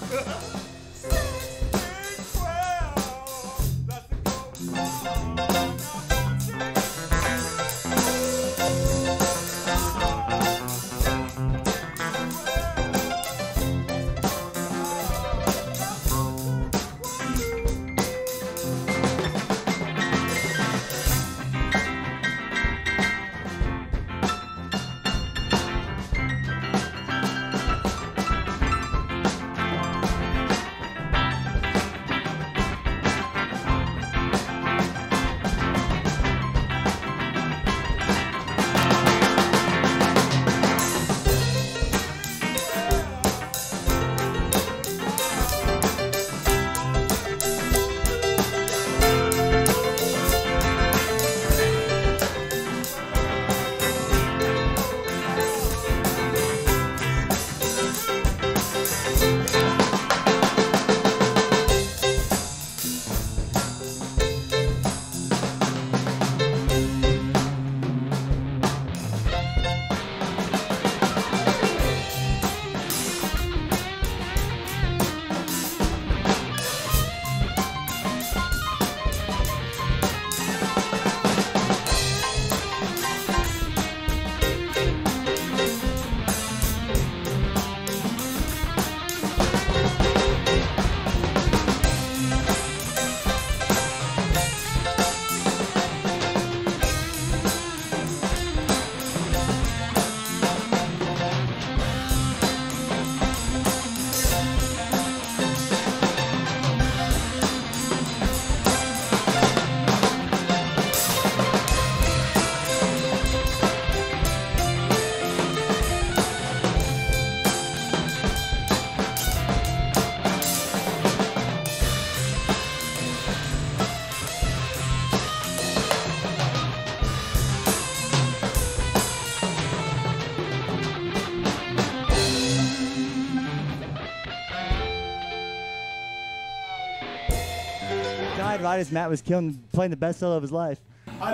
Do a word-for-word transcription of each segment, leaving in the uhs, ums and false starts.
Died right as Matt was killing, playing the best solo of his life. I,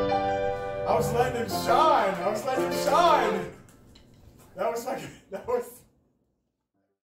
I was letting him shine. I was letting him shine. That was like, that was